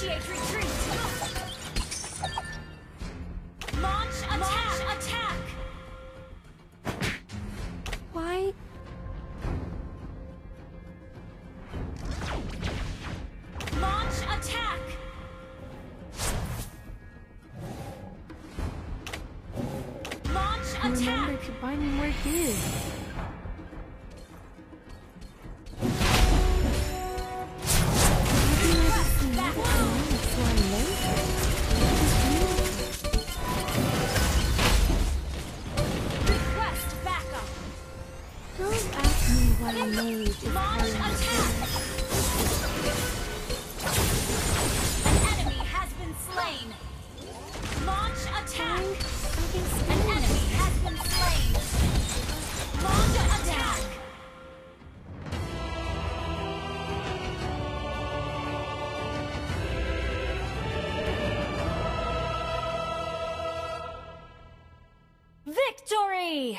Initiate retreat. Launch attack. Why? Launch attack. Launch attack. Remember to buy me more gear. Request backup. Don't ask me what I made is Launch hard. attack. An enemy has been slain. Launch attack. An enemy has been slain. Launch attack. Victory!